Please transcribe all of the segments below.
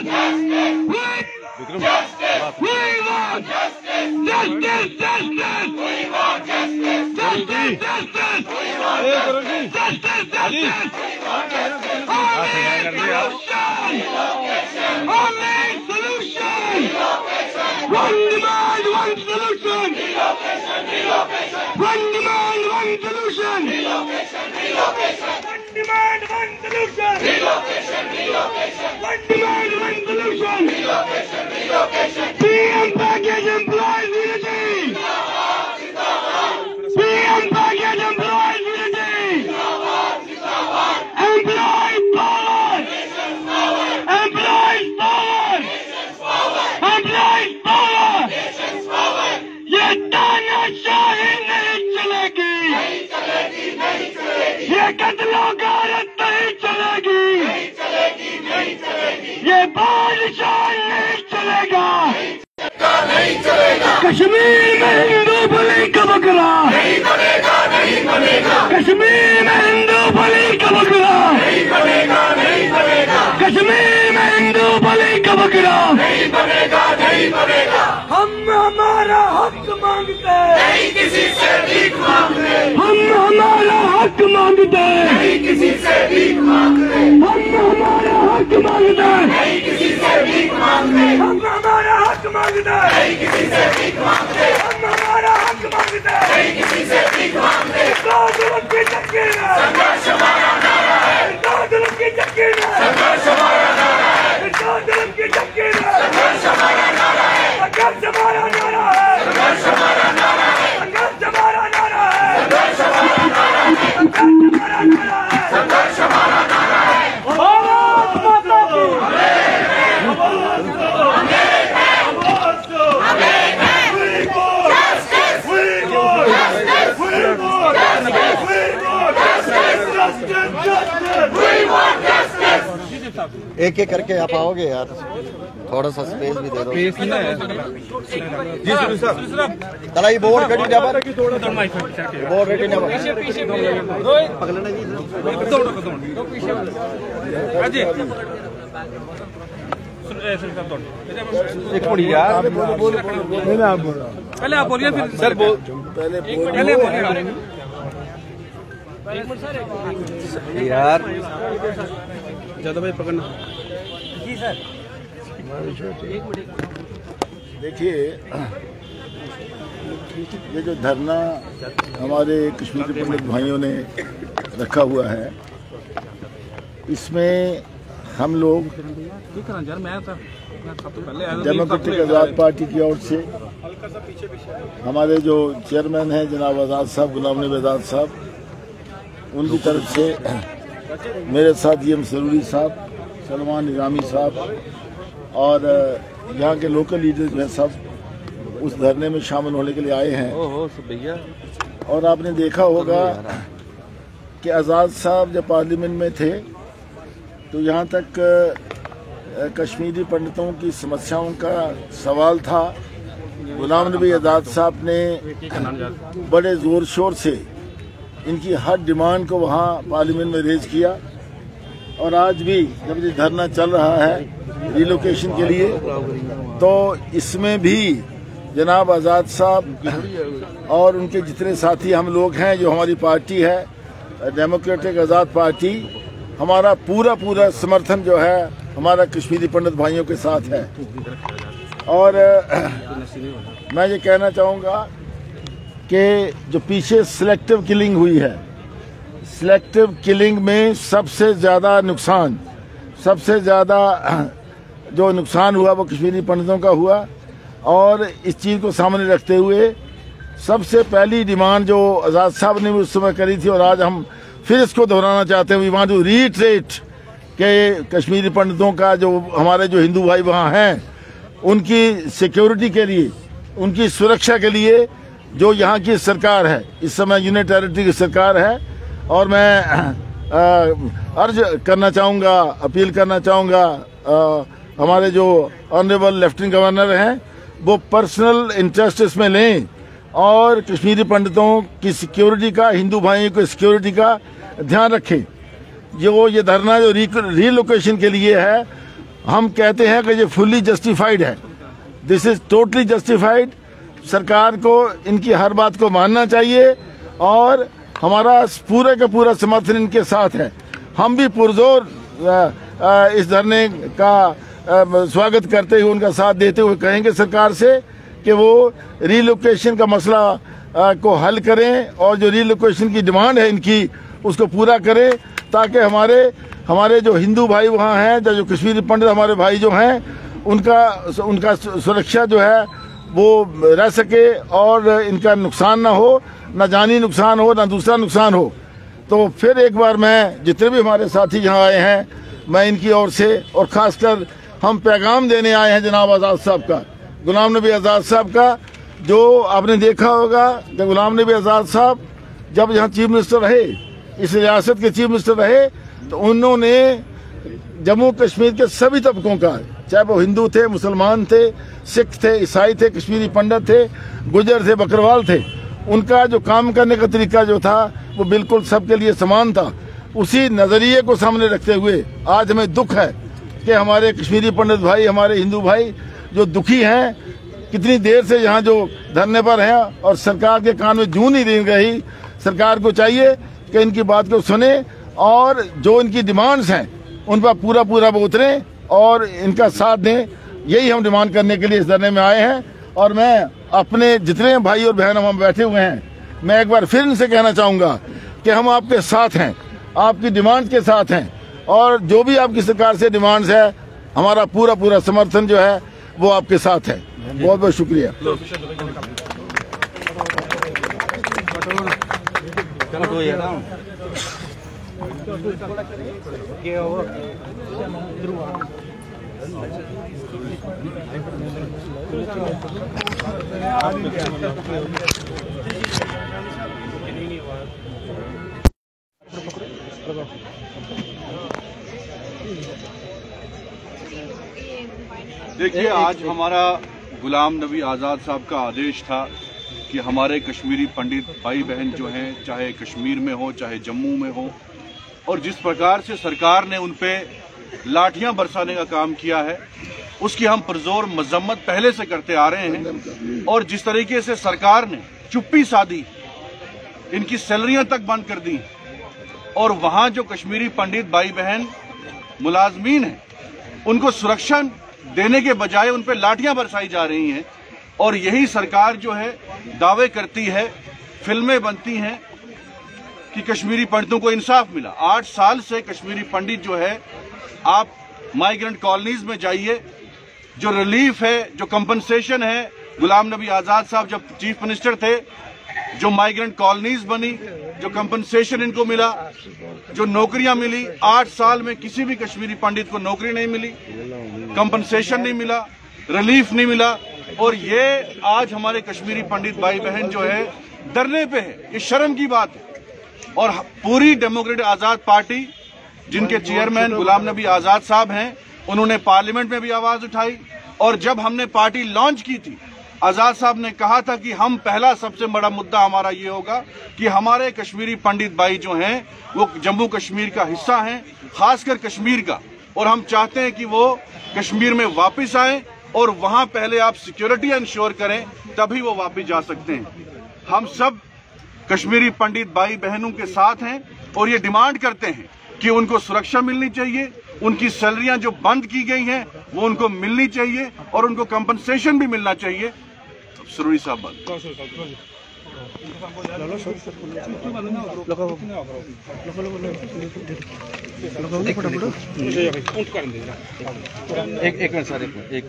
One demand, one solution. One demand, one solution. One demand, one solution. One demand, one solution. PM package employees unity. PM package employees unity. Employees power. Employees power. Employees power. ये तानाशाही नहीं चलेगी, ये कत्लोगारत नहीं चलेगी, ये बादशाह नहीं चलेगा। कश्मीर में हिंदू बलि का बकरा, कश्मीर में हिंदू बलि का बकरा, कश्मीर में हिंदू बलि का बकरा। हम हमारा हक मांगते, नहीं किसी से भीख मांगते। हम हमारा हक मांगते, नहीं किसी से भीख मांगते। हम हमारा हक मांगते, नहीं किसी से भीख मांगते। हम हमारा हक मांगते, नहीं किसी से भीख मांगते। हम हमारा हक मांगते, नहीं किसी से भीख मांगते। आंदोलन की चक्की में संघर्ष हमारा नारा है, आंदोलन की चक्की में संघर्ष हमारा नारा है, आंदोलन की चक्की में संघर्ष हमारा नारा है, संघर्ष हमारा नारा है, संघर्ष हमारा नारा है, संघर्ष हमारा नारा है, संघर्ष हमारा नारा है, संघर्ष हमारा नारा है, संघर्ष हमारा नारा है। भारत माता की एक एक करके आप आओगे यार, थोड़ा सा स्पेस भी दे दो। जी चला ये board ready double, board ready double पकड़ना जी। एक मिनट यार, पहले आप बोलिए फिर सर पहले बोलिए यार। ज्यादा भाई पकड़ना जी सर। देखिए, ये जो धरना हमारे कश्मीरी पंडित भाइयों ने रखा हुआ है, इसमें हम लोग डेमोक्रेटिक आज़ाद पार्टी की ओर से हमारे जो चेयरमैन हैं जनाब आज़ाद साहब, गुलाम नबी आज़ाद साहब, उनकी तरफ से मेरे साथ ये सरूरी साहब, सलमान निजामी साहब और यहाँ के लोकल लीडर जो है सब उस धरने में शामिल होने के लिए आए हैं। और आपने देखा होगा कि आज़ाद साहब जब पार्लियामेंट में थे तो यहाँ तक कश्मीरी पंडितों की समस्याओं का सवाल था। गुलाम नबी आज़ाद साहब ने बड़े ज़ोर शोर से इनकी हर डिमांड को वहाँ पार्लियामेंट में रेज किया। और आज भी जब ये धरना चल रहा है रिलोकेशन के लिए, तो इसमें भी जनाब आज़ाद साहब और उनके जितने साथी हम लोग हैं, जो हमारी पार्टी है डेमोक्रेटिक आज़ाद पार्टी, हमारा पूरा समर्थन जो है हमारा कश्मीरी पंडित भाइयों के साथ है। और मैं ये कहना चाहूँगा कि जो पीछे सिलेक्टिव किलिंग हुई है, सिलेक्टिव किलिंग में सबसे ज़्यादा जो नुकसान हुआ वो कश्मीरी पंडितों का हुआ। और इस चीज़ को सामने रखते हुए सबसे पहली डिमांड जो आज़ाद साहब ने उस समय करी थी, और आज हम फिर इसको दोहराना चाहते हैं, वी वांट टू रीट्रेट के कश्मीरी पंडितों का, जो हमारे जो हिंदू भाई वहाँ हैं, उनकी सिक्योरिटी के लिए, उनकी सुरक्षा के लिए जो यहाँ की सरकार है, इस समय यूनियन टेरिटरी की सरकार है। और मैं अर्ज करना चाहूँगा, अपील करना चाहूँगा, हमारे जो ऑनरेबल लेफ्टिनेंट गवर्नर हैं वो पर्सनल इंटरेस्ट इसमें लें और कश्मीरी पंडितों की सिक्योरिटी का, हिंदू भाइयों की सिक्योरिटी का ध्यान रखें। जो ये धरना जो रीलोकेशन के लिए है, हम कहते हैं कि ये फुल्ली जस्टिफाइड है। This is totally justified. सरकार को इनकी हर बात को मानना चाहिए और हमारा पूरे का पूरा समर्थन इनके साथ है। हम भी पुरजोर इस धरने का स्वागत करते हुए उनका साथ देते हुए कहेंगे सरकार से कि वो रीलोकेशन का मसला को हल करें और जो रीलोकेशन की डिमांड है इनकी उसको पूरा करें, ताकि हमारे जो हिंदू भाई वहाँ हैं, जो कश्मीरी पंडित हमारे भाई जो हैं, उनका सुरक्षा जो है वो रह सके और इनका नुकसान ना हो, ना जानी नुकसान हो ना दूसरा नुकसान हो। तो फिर एक बार मैं जितने भी हमारे साथी यहाँ आए हैं, मैं इनकी ओर से और खासकर हम पैगाम देने आए हैं जनाब आज़ाद साहब का, गुलाम नबी आज़ाद साहब का। जो आपने देखा होगा कि गुलाम नबी आज़ाद साहब जब यहाँ चीफ मिनिस्टर रहे, इस रियासत के चीफ मिनिस्टर रहे, तो उन्होंने जम्मू कश्मीर के सभी तबकों का, चाहे वो हिंदू थे, मुसलमान थे, सिख थे, ईसाई थे, कश्मीरी पंडित थे, गुजर थे, बकरवाल थे, उनका जो काम करने का तरीका जो था वो बिल्कुल सबके लिए समान था। उसी नजरिए को सामने रखते हुए आज हमें दुख है कि हमारे कश्मीरी पंडित भाई, हमारे हिंदू भाई जो दुखी हैं, कितनी देर से यहाँ जो धरने पर हैं और सरकार के कान में जूं नहीं दी गई। सरकार को चाहिए कि इनकी बात को सुने और जो इनकी डिमांड्स हैं उन पर पूरा वो उतरें और इनका साथ दें। यही हम डिमांड करने के लिए इस धरने में आए हैं। और मैं अपने जितने भाई और बहन हम बैठे हुए हैं, मैं एक बार फिर इनसे कहना चाहूँगा कि हम आपके साथ हैं, आपकी डिमांड के साथ हैं और जो भी आपकी सरकार से डिमांड्स है, हमारा पूरा समर्थन जो है वो आपके साथ है। बहुत बहुत शुक्रिया। देखिए, आज हमारा गुलाम नबी आज़ाद साहब का आदेश था कि हमारे कश्मीरी पंडित भाई बहन जो हैं, चाहे कश्मीर में हो चाहे जम्मू में हो, और जिस प्रकार से सरकार ने उन पे लाठियां बरसाने का काम किया है उसकी हम पुरजोर मजम्मत पहले से करते आ रहे हैं। और जिस तरीके से सरकार ने चुप्पी साधी, इनकी सैलरियां तक बंद कर दी और वहां जो कश्मीरी पंडित भाई बहन मुलाजमीन हैं उनको सुरक्षा देने के बजाय उन पर लाठियां बरसाई जा रही हैं। और यही सरकार जो है दावे करती है, फिल्में बनती हैं कि कश्मीरी पंडितों को इंसाफ मिला। 8 साल से कश्मीरी पंडित जो है, आप माइग्रेंट कॉलोनीज में जाइए, जो रिलीफ है, जो कंपनसेशन है, गुलाम नबी आज़ाद साहब जब चीफ मिनिस्टर थे, जो माइग्रेंट कॉलोनीज बनी, जो कंपनसेशन इनको मिला, जो नौकरियां मिली, 8 साल में किसी भी कश्मीरी पंडित को नौकरी नहीं मिली, कंपनसेशन नहीं मिला, रिलीफ नहीं मिला। और ये आज हमारे कश्मीरी पंडित भाई बहन जो है धरने पे है, ये शर्म की बात है। और पूरी डेमोक्रेटिक आजाद पार्टी, जिनके चेयरमैन गुलाम नबी आजाद साहब हैं, उन्होंने पार्लियामेंट में भी आवाज उठाई। और जब हमने पार्टी लॉन्च की थी, आजाद साहब ने कहा था कि हम पहला सबसे बड़ा मुद्दा हमारा ये होगा कि हमारे कश्मीरी पंडित भाई जो हैं वो जम्मू कश्मीर का हिस्सा हैं, खासकर कश्मीर का, और हम चाहते हैं कि वो कश्मीर में वापस आए और वहां पहले आप सिक्योरिटी इंश्योर करें, तभी वो वापस जा सकते हैं। हम सब कश्मीरी पंडित भाई बहनों के साथ हैं और ये डिमांड करते हैं कि उनको सुरक्षा मिलनी चाहिए, उनकी सैलरियां जो बंद की गई हैं वो उनको मिलनी चाहिए और उनको कंपनसेशन भी मिलना चाहिए। सरूरी साहब एक मिनट सर, एक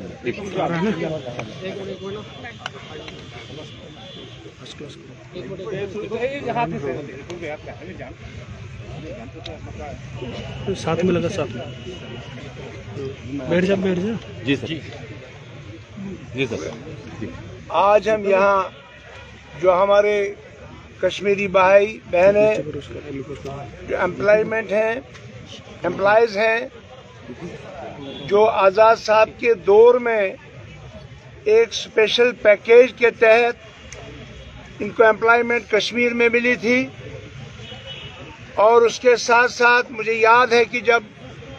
साथ में लगा, साथ में बैठ जा जी सर, जी सर। आज हम यहाँ जो हमारे कश्मीरी भाई बहन हैं, जो एम्प्लॉयज हैं, जो आज़ाद साहब के दौर में एक स्पेशल पैकेज के तहत इनको एम्प्लॉयमेंट कश्मीर में मिली थी। और उसके साथ साथ मुझे याद है कि जब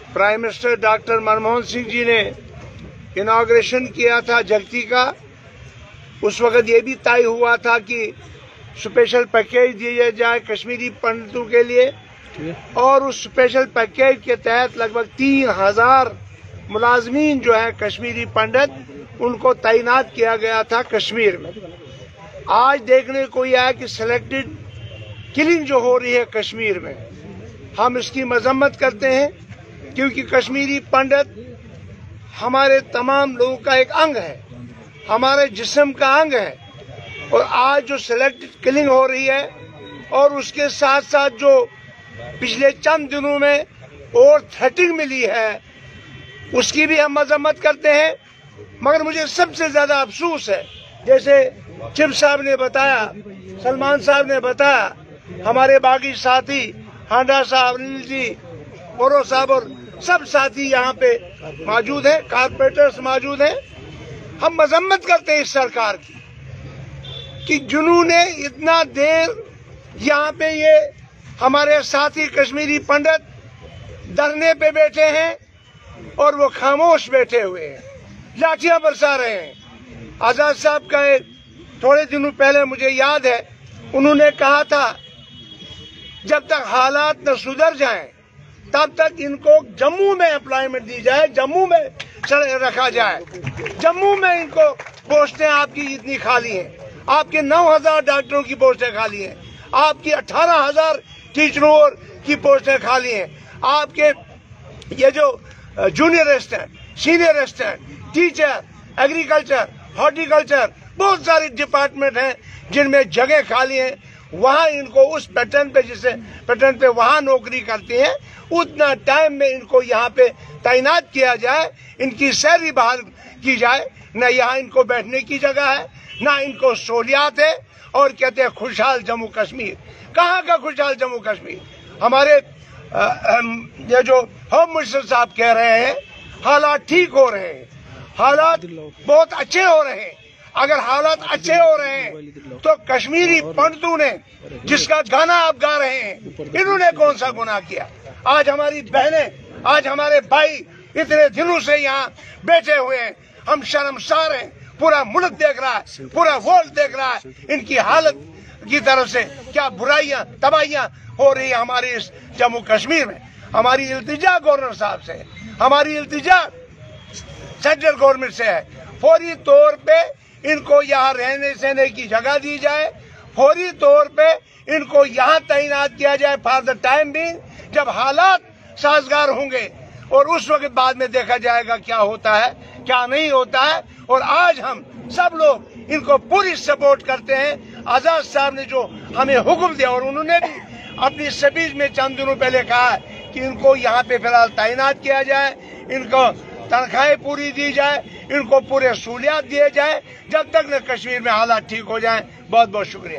prime minister doctor Manmohan Singh ji ने इनॉग्रेशन किया था जगती का, उस वक्त ये भी तय हुआ था कि स्पेशल पैकेज दिया जाए कश्मीरी पंडितों के लिए, और उस स्पेशल पैकेज के तहत लगभग 3000 मुलाजमीन जो है कश्मीरी पंडित, उनको तैनात किया गया था कश्मीर में। आज देखने को यह है कि सिलेक्टेड किलिंग जो हो रही है कश्मीर में, हम इसकी मजम्मत करते हैं, क्योंकि कश्मीरी पंडित हमारे तमाम लोगों का एक अंग है, हमारे जिस्म का अंग है। और आज जो सिलेक्टेड किलिंग हो रही है और उसके साथ साथ जो पिछले चंद दिनों में और थ्रेटिंग मिली है, उसकी भी हम मजम्मत करते हैं। मगर मुझे सबसे ज्यादा अफसोस है, जैसे चिप साहब ने बताया, सलमान साहब ने बताया, हमारे बाकी साथी हांडा साहब, अनिल जी, बोरो साहब और सब साथी यहाँ पे मौजूद हैं, कारपोरेटर्स मौजूद हैं। हम मजम्मत करते हैं इस सरकार की कि जिन्होंने इतना देर यहाँ पे ये हमारे साथी कश्मीरी पंडित धरने पे बैठे हैं और वो खामोश बैठे हुए हैं, लाठियां बरसा रहे हैं। आजाद साहब का एक थोड़े दिनों पहले मुझे याद है, उन्होंने कहा था जब तक हालात न सुधर जाएं तब तक इनको जम्मू में एम्प्लॉयमेंट दी जाए, जम्मू में रखा जाए। जम्मू में इनको पोस्टें आपकी इतनी खाली हैं, आपके 9000 डॉक्टरों की पोस्टें खाली हैं, आपकी 18000 टीचरों की पोस्टें खाली हैं, आपके ये जो junior assistant, senior assistant, teacher, agriculture, horticulture, बहुत सारे डिपार्टमेंट हैं जिनमें जगह खाली हैं। वहाँ इनको उस पैटर्न पे, जिसे पैटर्न पे वहाँ नौकरी करती हैं, उतना टाइम में इनको यहाँ पे तैनात किया जाए, इनकी सैलरी बहाल की जाए। न यहाँ इनको बैठने की जगह है, न इनको सहूलियात है, और कहते हैं खुशहाल जम्मू कश्मीर। कहाँ का खुशहाल जम्मू कश्मीर? हमारे ये जो होम मिनिस्टर साहब कह रहे हैं हालात ठीक हो रहे हैं, हालात बहुत अच्छे हो रहे हैं। अगर हालात अच्छे हो रहे हैं तो कश्मीरी पंडितों ने, जिसका गाना आप गा रहे हैं, इन्होंने कौन सा गुनाह किया? आज हमारी बहनें, आज हमारे भाई इतने दिनों से यहाँ बैठे हुए हैं, हम शर्मसार हैं। पूरा मुल्क देख रहा है, पूरा वर्ल्ड देख रहा है इनकी हालत की तरफ से क्या बुराइयां, तबाहियां हो रही है हमारे इस जम्मू कश्मीर में। हमारी इल्तिजा गवर्नर साहब से, हमारी इल्तिजा सेंट्रल गवर्नमेंट से है, फौरी तौर पे इनको यहाँ रहने सहने की जगह दी जाए, फौरी तौर पे इनको यहाँ तैनात किया जाए फॉर द टाइम बीइंग। जब हालात साजगार होंगे और उस वक्त बाद में देखा जाएगा क्या होता है, क्या नहीं होता है। और आज हम सब लोग इनको पूरी सपोर्ट करते हैं। आजाद साहब ने जो हमें हुक्म दिया, और उन्होंने भी अपनी स्पीच में चंद दिनों पहले कहा है कि इनको यहाँ पे फिलहाल तैनात किया जाए, इनको तनख्वाहें पूरी दी जाए, इनको पूरे सहूलियात दिए जाए, जब तक न कश्मीर में हालात ठीक हो जाएं। बहुत बहुत शुक्रिया।